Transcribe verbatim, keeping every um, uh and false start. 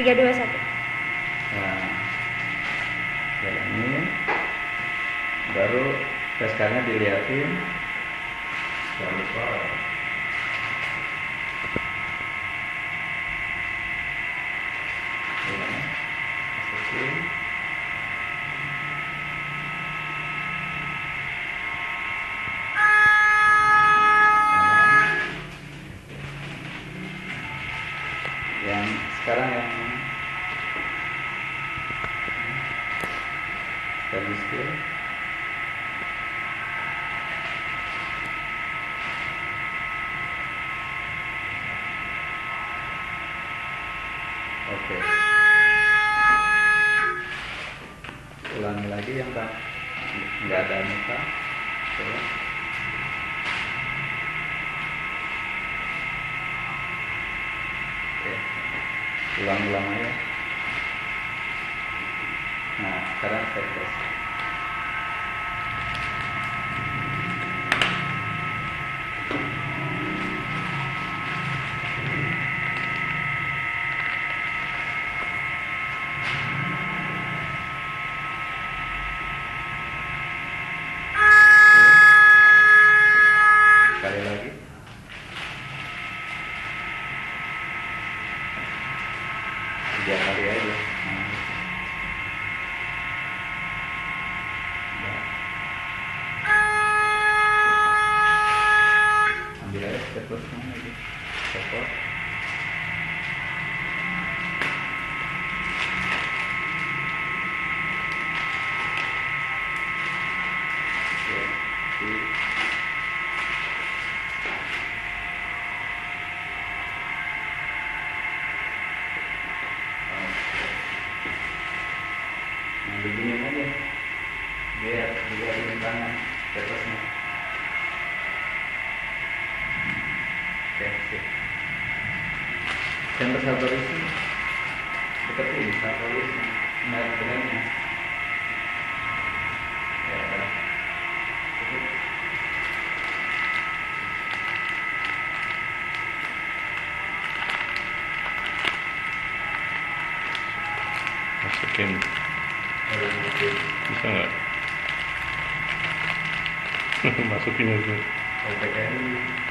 tiga dua satu. Nah, jalanin, baru peskarnya dilihatin. Jangan lupa ya, masukin. Yang sekarang yang stainless steel. Oke, ulangi lagi yang tak nggak ada muka. Coba. Oke, ulang-ulang aja. Nah, sekarang saya tes. Sekali lagi. Tiga kali aja. Nah. Ya. Ambil aja staplernya lagi. Stapler. Ya. Di. Nah, begini aja biar biar di tangan tetasnya. Oke, sip. Chamber salvarisnya seperti ini, salvarisnya merek brandnya ya. Cukup. Masukin, Baru masukin. bisa nggak? Masukinnya itu. O P K I